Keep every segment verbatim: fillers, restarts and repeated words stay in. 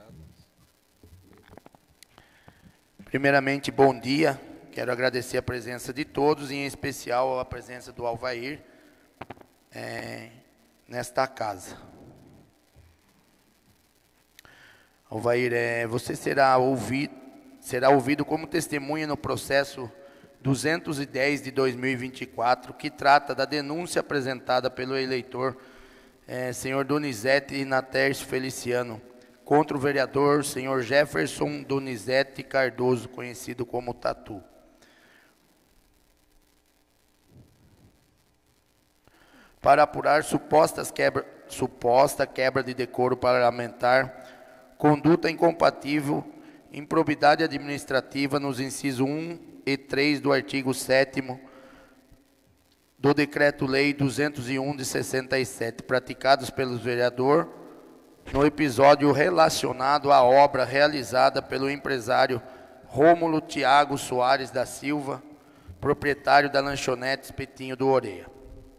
Primeiramente, bom dia. Quero agradecer a presença de todos, e em especial a presença do Alvair é, nesta casa. Alvair, é, você será ouvido, será ouvido como testemunha no processo duzentos e dez de dois mil e vinte e quatro, que trata da denúncia apresentada pelo eleitor é, senhor Donizete Natércio Feliciano, contra o vereador senhor Jefferson Donizete Cardoso, conhecido como Tatu. Para apurar supostas quebra, suposta quebra de decoro parlamentar, conduta incompatível, improbidade administrativa nos incisos um e três do artigo sétimo do Decreto-Lei duzentos e um de sessenta e sete, praticados pelo vereador no episódio relacionado à obra realizada pelo empresário Rômulo Tiago Soares da Silva, proprietário da lanchonete Espetinho do Oreia.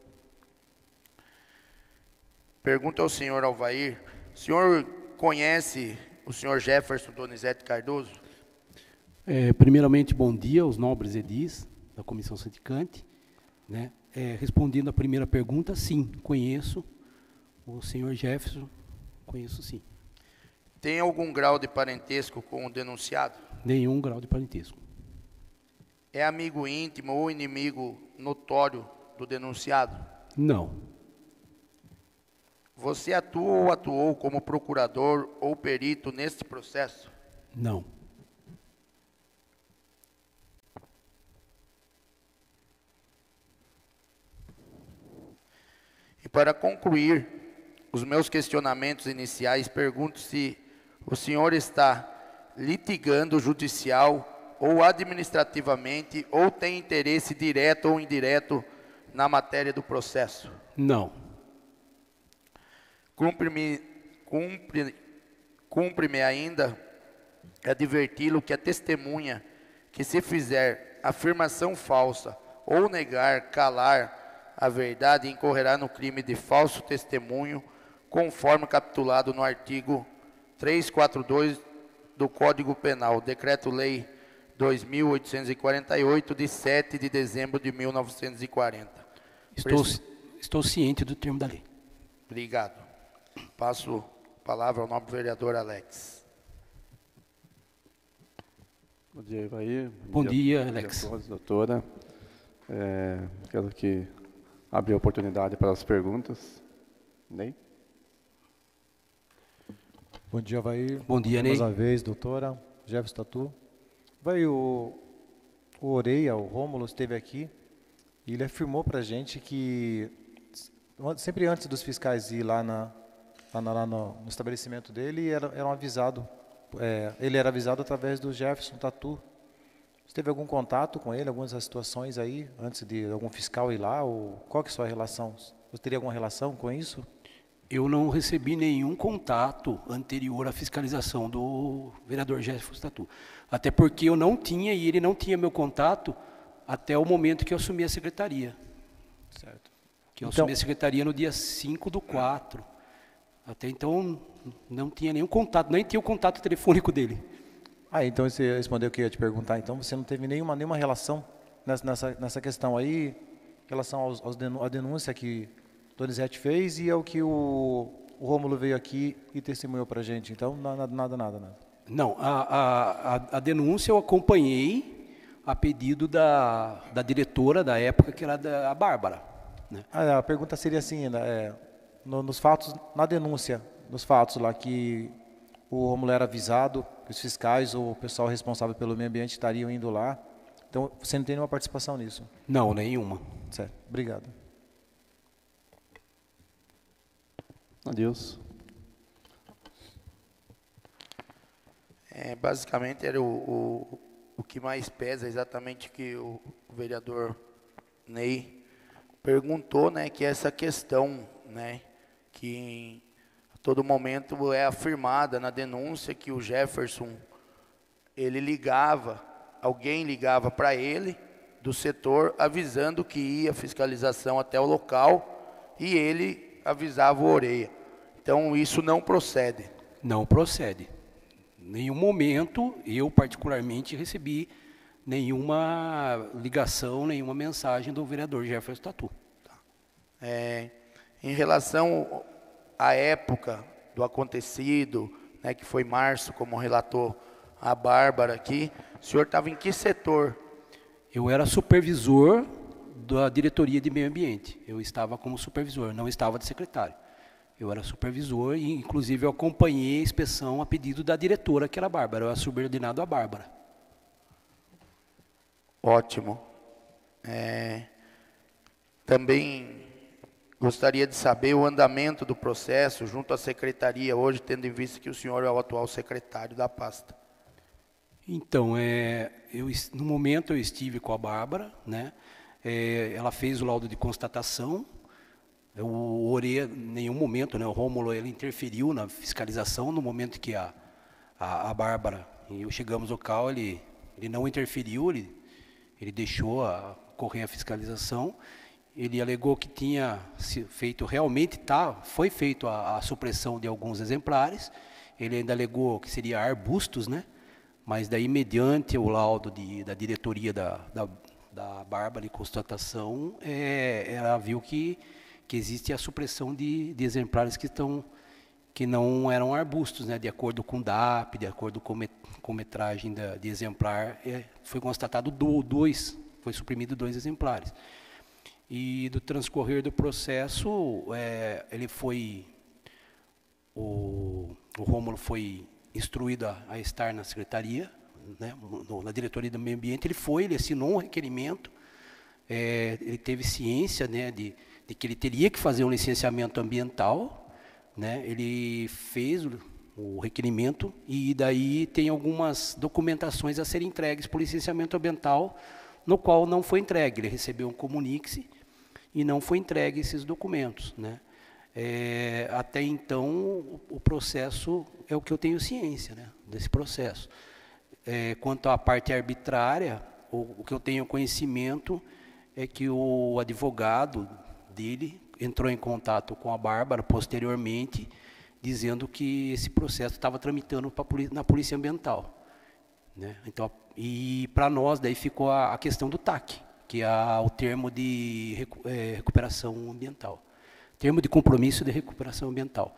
Pergunta ao senhor Alvair: o senhor conhece o senhor Jefferson Donizete Cardoso? É, primeiramente, bom dia aos nobres edis da Comissão Sindicante. Né? É, respondendo a primeira pergunta, sim, conheço o senhor Jefferson, conheço sim. Tem algum grau de parentesco com o denunciado? Nenhum grau de parentesco. É amigo íntimo ou inimigo notório do denunciado? Não. Você atua ou atuou como procurador ou perito neste processo? Não. E para concluir os meus questionamentos iniciais, pergunto se o senhor está litigando judicial ou administrativamente, ou tem interesse direto ou indireto na matéria do processo? Não. Cumpre-me cumpre, cumpre-me ainda adverti-lo que a testemunha que se fizer afirmação falsa ou negar, calar a verdade, incorrerá no crime de falso testemunho, conforme capitulado no artigo trezentos e quarenta e dois do Código Penal, Decreto-Lei dois mil oitocentos e quarenta e oito, de sete de dezembro de mil novecentos e quarenta. Estou, estou ciente do termo da lei. Obrigado. Passo a palavra ao nobre vereador Alex. Bom dia, Ivair. Bom, Bom dia, dia, Alex. Bom dia a todos, doutora. É, quero que abrir a oportunidade para as perguntas. Ney? Bom dia, Ivair. Bom dia, Ney. Mais uma vez, doutora. Jefferson Tatu. Vai, o, o Oreia, o Rômulo, esteve aqui e ele afirmou para a gente que sempre antes dos fiscais ir lá, na, lá, na, lá no, no estabelecimento dele, era, eram avisado, é, ele era avisado através do Jefferson Tatu. Você teve algum contato com ele, algumas situações aí, antes de algum fiscal ir lá? Ou qual que é a sua relação? Você teria alguma relação com isso? Eu não recebi nenhum contato anterior à fiscalização do vereador Jefferson Tatu. Até porque eu não tinha, e ele não tinha meu contato, até o momento que eu assumi a secretaria. Certo. Que eu então, assumi a secretaria no dia cinco do quatro. Até então, não tinha nenhum contato, nem tinha o contato telefônico dele. Ah, então você respondeu o que eu ia te perguntar. Então, você não teve nenhuma, nenhuma relação nessa, nessa, nessa questão aí, em relação aos, aos denú à denúncia que Donizete fez e ao que o, o Rômulo veio aqui e testemunhou para a gente. Então, nada, nada, nada, nada. Não, a, a, a denúncia eu acompanhei a pedido da, da diretora da época, que era da, a Bárbara. Né? Ah, a pergunta seria assim, né, é, no, nos fatos, na denúncia, nos fatos lá que o Rômulo era avisado, que os fiscais ou o pessoal responsável pelo meio ambiente estariam indo lá. Então, você não tem nenhuma participação nisso? Não, nenhuma. Certo, obrigado. Adeus. É, basicamente, era o, o, o que mais pesa, exatamente o que o, o vereador Ney perguntou, né, que é essa questão, né, que a todo momento é afirmada na denúncia que o Jefferson, ele ligava, alguém ligava para ele do setor avisando que ia fiscalização até o local e ele avisava o Oreia. Então isso não procede. Não procede. nenhum momento, eu particularmente, recebi nenhuma ligação, nenhuma mensagem do vereador Jefferson Tatu. É, em relação à época do acontecido, né, que foi março, como relatou a Bárbara aqui, o senhor estava em que setor? Eu era supervisor da diretoria de meio ambiente. Eu estava como supervisor, não estava de secretário. Eu era supervisor e, inclusive, eu acompanhei a inspeção a pedido da diretora, que era a Bárbara. Eu era subordinado à Bárbara. Ótimo. É, também gostaria de saber o andamento do processo junto à secretaria hoje, tendo em vista que o senhor é o atual secretário da pasta. Então, é, eu, no momento eu estive com a Bárbara, né? É, ela fez o laudo de constatação. O Oreia, em nenhum momento, né, o Rômulo, ele interferiu na fiscalização. No momento que a, a, a Bárbara e eu chegamos ao local, ele, ele não interferiu, ele, ele deixou a, correr a fiscalização. Ele alegou que tinha feito, realmente tá, foi feito a, a supressão de alguns exemplares. Ele ainda alegou que seria arbustos, né? Mas daí, mediante o laudo de, da diretoria da, da, da Bárbara de constatação, é, ela viu que que existe a supressão de, de exemplares que, estão, que não eram arbustos, né, de acordo com o D A P, de acordo com, met, com metragem da, de exemplar, é, foi constatado do, dois, foi suprimido dois exemplares. E do transcorrer do processo, é, ele foi, o, o Rômulo foi instruído a, a estar na secretaria, né, no, na diretoria do meio ambiente. Ele foi, ele assinou um requerimento, é, ele teve ciência, né, de de que ele teria que fazer um licenciamento ambiental, né? Ele fez o, o requerimento e daí tem algumas documentações a serem entregues para o licenciamento ambiental, no qual não foi entregue. Ele recebeu um comunique e não foi entregue esses documentos, né? É, até então, o, o processo é o que eu tenho ciência, né, desse processo. É, quanto à parte arbitrária, o, o que eu tenho conhecimento é que o advogado dele entrou em contato com a Bárbara posteriormente, dizendo que esse processo estava tramitando pra, na Polícia Ambiental, né? Então, e para nós daí ficou a, a questão do T A C, que é o termo de recu, é, recuperação ambiental, termo de compromisso de recuperação ambiental.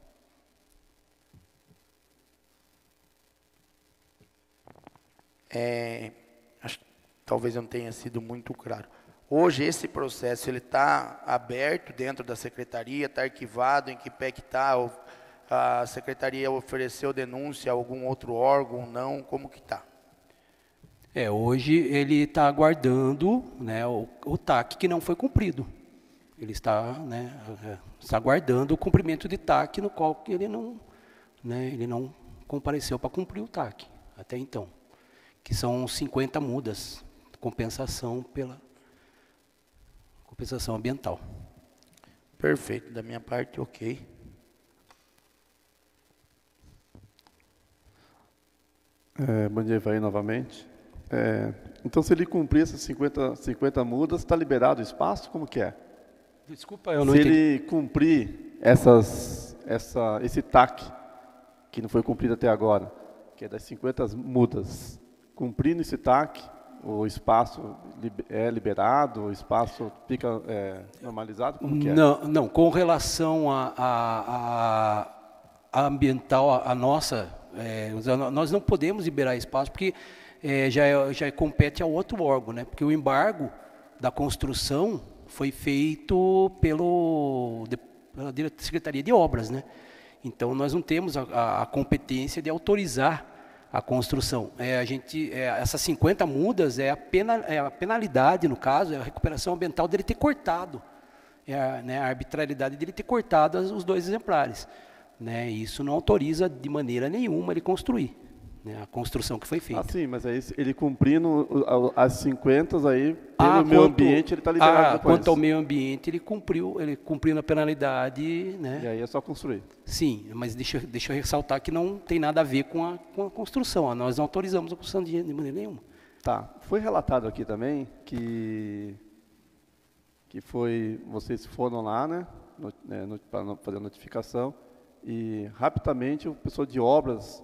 É, acho que talvez eu não tenha sido muito claro. Hoje esse processo ele está aberto dentro da secretaria, está arquivado, em que pé que está? A secretaria ofereceu denúncia a algum outro órgão, não? Como que está? É, hoje ele está aguardando, né, o, o T A C que não foi cumprido. Ele está, né, está aguardando o cumprimento de T A C no qual ele não, né, ele não compareceu para cumprir o T A C até então, que são cinquenta mudas, compensação pela compensação ambiental. Perfeito, da minha parte, ok. É, bom dia, Ivaí, novamente. É, então, se ele cumprir essas cinquenta, cinquenta mudas, está liberado o espaço? Como que é? Desculpa, eu não se entendi. Se ele cumprir essas, essa, esse T A C, que não foi cumprido até agora, que é das cinquenta mudas, cumprindo esse T A C, o espaço é liberado, o espaço fica é, normalizado? Como que é? Não, não, com relação a, a, a, a ambiental, a, a nossa, é, nós não podemos liberar espaço, porque é, já, é, já compete a outro órgão, né? Porque o embargo da construção foi feito pelo, pela Secretaria de Obras, né? Então, nós não temos a, a, a competência de autorizar a construção. É, a gente, é, essas cinquenta mudas é a, pena, é a penalidade, no caso, é a recuperação ambiental dele ter cortado, é a, né, a arbitrariedade dele ter cortado os dois exemplares, né? Isso não autoriza de maneira nenhuma ele construir, né, a construção que foi feita. Ah, sim, mas aí ele cumprindo as cinquenta, aí pelo ah, meio quanto, ambiente ele está liberado ah, depois. Quanto ao meio ambiente, ele cumpriu, ele cumprindo a penalidade, né? E aí é só construir. Sim, mas deixa, deixa eu ressaltar que não tem nada a ver com a, com a construção. Nós não autorizamos a construção de, de maneira nenhuma. Tá. Foi relatado aqui também que, que foi, vocês foram lá, né, no, é, no, para fazer a notificação, e rapidamente o pessoal de obras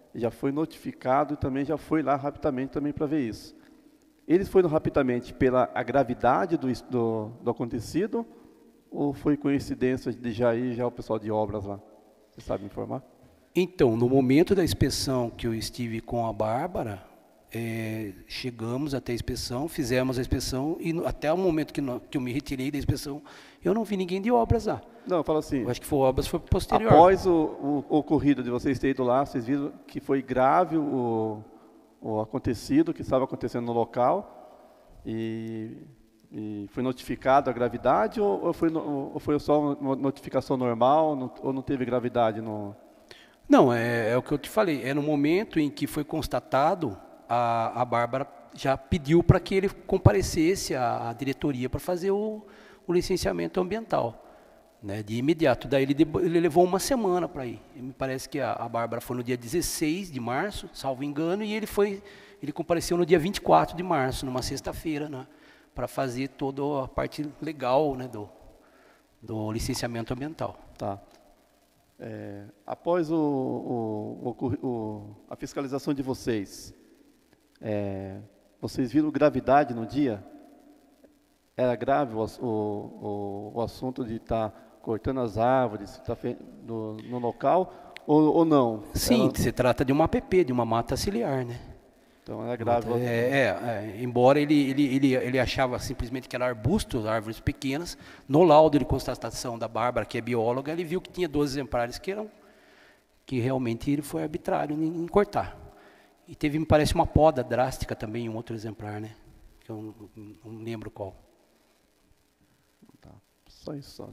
já foi notificado e também já foi lá rapidamente também para ver isso. Eles foram rapidamente pela a gravidade do, do, do acontecido ou foi coincidência de já ir já o pessoal de obras lá? Você sabe me informar? Então, no momento da inspeção que eu estive com a Bárbara, é, chegamos até a inspeção, fizemos a inspeção e no, até o momento que, no, que eu me retirei da inspeção, eu não vi ninguém de obras lá. Não, eu falo assim, eu acho que foi obras, foi posterior. Após o, o, o ocorrido de vocês terem ido lá, vocês viram que foi grave o, o acontecido, que estava acontecendo no local, e, e foi notificado a gravidade, ou, ou, foi, ou foi só uma notificação normal, não, ou não teve gravidade? No... Não, é, é o que eu te falei, é no momento em que foi constatado, a, a Bárbara já pediu para que ele comparecesse à, à diretoria para fazer o, o licenciamento ambiental. Né, de imediato, daí ele, ele levou uma semana para ir. E me parece que a, a Bárbara foi no dia dezesseis de março, salvo engano, e ele foi, ele compareceu no dia vinte e quatro de março, numa sexta-feira, né, para fazer toda a parte legal, né, do, do licenciamento ambiental. Tá. É, após o, o, o, o, a fiscalização de vocês, é, vocês viram gravidade no dia? Era grave o, o, o assunto de estar tá cortando as árvores tá no, no local, ou, ou não? Sim, era... se trata de uma A P P, de uma mata ciliar, né? Então era grave. Mata, é, é, é, embora ele, ele, ele, ele achava simplesmente que era arbusto, árvores pequenas, no laudo de constatação da Bárbara, que é bióloga, ele viu que tinha doze exemplares que eram, que realmente ele foi arbitrário em, em cortar. E teve, me parece, uma poda drástica também em um outro exemplar, né? Que eu não, não lembro qual. Tá. Só isso, só.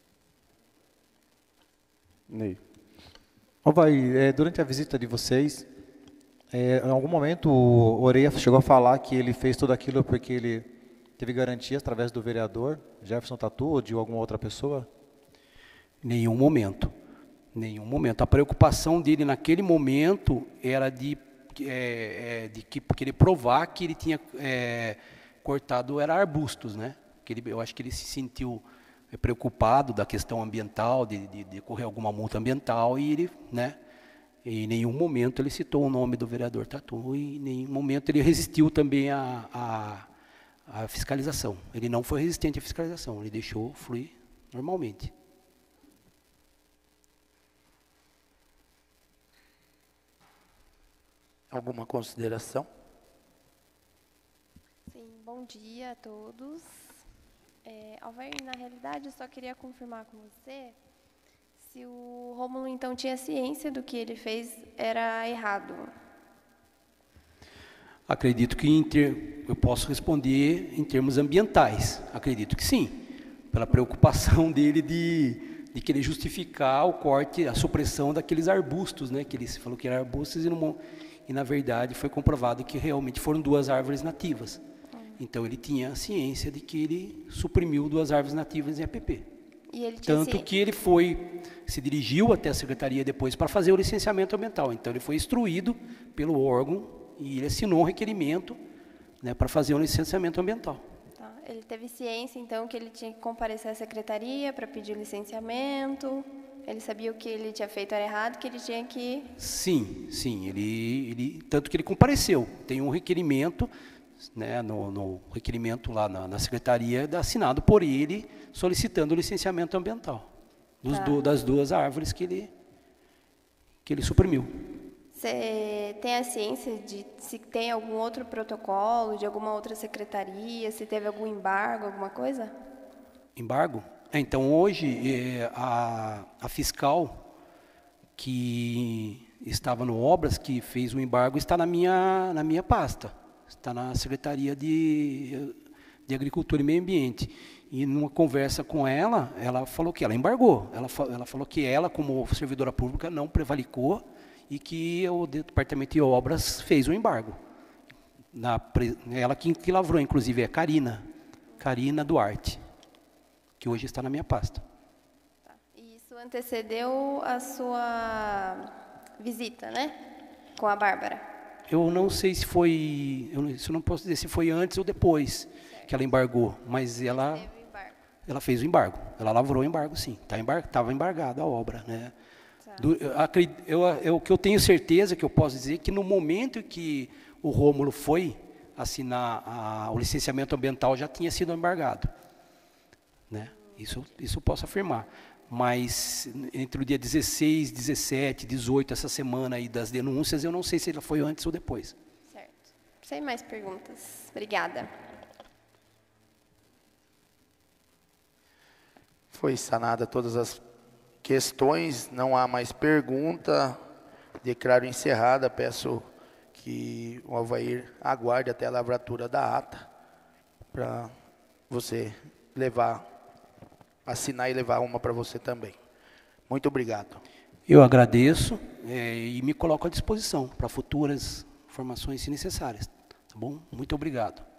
Ney. Ô, vai, é, durante a visita de vocês, é, em algum momento o Oreia chegou a falar que ele fez tudo aquilo porque ele teve garantias através do vereador Jefferson Tatu ou de alguma outra pessoa? Nenhum momento. Nenhum momento. A preocupação dele naquele momento era de, é, é, de que, querer provar que ele tinha é, cortado era arbustos, né? Que ele, eu acho que ele se sentiu preocupado da questão ambiental, de, de, de correr alguma multa ambiental, e ele, né, em nenhum momento ele citou o nome do vereador Tatu, e em nenhum momento ele resistiu também à, à, à fiscalização. Ele não foi resistente à fiscalização, ele deixou fluir normalmente. Alguma consideração? Sim, bom dia a todos. É, Alvair, na realidade, eu só queria confirmar com você se o Rômulo, então, tinha ciência do que ele fez era errado. Acredito que em ter, eu posso responder em termos ambientais. Acredito que sim, pela preocupação dele de, de querer justificar o corte, a supressão daqueles arbustos, né? Que ele falou que eram arbustos e, no, e, na verdade, foi comprovado que realmente foram duas árvores nativas. Então, ele tinha ciência de que ele suprimiu duas árvores nativas em A P P. E ele tinha Tanto que ele foi, se dirigiu até a secretaria depois para fazer o licenciamento ambiental. Então, ele foi instruído pelo órgão e ele assinou um requerimento, né, para fazer um licenciamento ambiental. Tá. Ele teve ciência, então, que ele tinha que comparecer à secretaria para pedir o licenciamento. Ele sabia o que ele tinha feito era errado, que ele tinha que... Sim, sim. Ele, ele, tanto que ele compareceu. Tem um requerimento... Né, no, no requerimento lá na, na secretaria, assinado por ele, solicitando o licenciamento ambiental dos, tá. do, das duas árvores que ele, que ele suprimiu. Você tem a ciência de se tem algum outro protocolo, de alguma outra secretaria, se teve algum embargo, alguma coisa? Embargo? É, então, hoje, é, a, a fiscal que estava no Obras, que fez o embargo, está na minha, na minha pasta. Está na Secretaria de, de Agricultura e Meio Ambiente. E numa conversa com ela, ela falou que ela embargou. Ela, ela falou que ela, como servidora pública, não prevalicou e que o Departamento de Obras fez o embargo. Na, ela que, que lavrou, inclusive, é Karina, Karina Duarte, que hoje está na minha pasta. Tá. E isso antecedeu a sua visita, né? Com a Bárbara? Eu não sei se foi, eu, isso eu não posso dizer se foi antes ou depois certo. Que ela embargou, mas ela, ela fez o embargo, ela lavrou o embargo, sim, estava embar, embargada a obra, né? Do, eu, acred- eu, eu, o que eu tenho certeza, que eu posso dizer, que no momento que o Rômulo foi assinar a, o licenciamento ambiental, já tinha sido embargado. Né? Isso, isso eu posso afirmar. Mas entre o dia dezesseis, dezessete, dezoito, essa semana aí das denúncias, eu não sei se ela foi antes ou depois. Certo. Sem mais perguntas. Obrigada. Foi sanada todas as questões, não há mais pergunta. Declaro encerrada, peço que o Alvair aguarde até a lavratura da ata para você levar, assinar e levar uma para você também. Muito obrigado. Eu agradeço é, e me coloco à disposição para futuras informações, se necessárias. Tá bom? Muito obrigado.